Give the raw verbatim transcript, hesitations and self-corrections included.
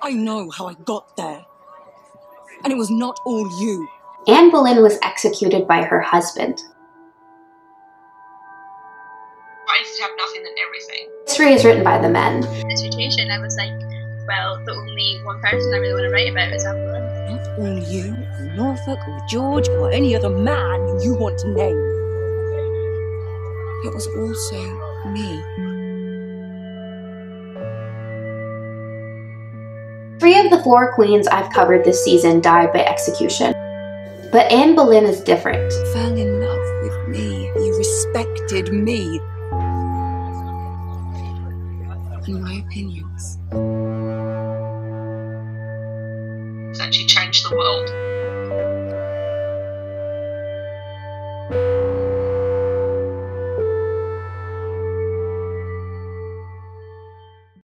I know how I got there. And it was not all you. Anne Boleyn was executed by her husband. I used to have nothing and everything. History is written by the men. The situation, I was like, well, the only one person I really want to write about is Anne Boleyn. Not all you, or Norfolk, or George, or any other man you want to name. It was also me. Three of the four queens I've covered this season died by execution. But Anne Boleyn is different. You fell in love with me. You respected me. And my opinions. That she changed the world.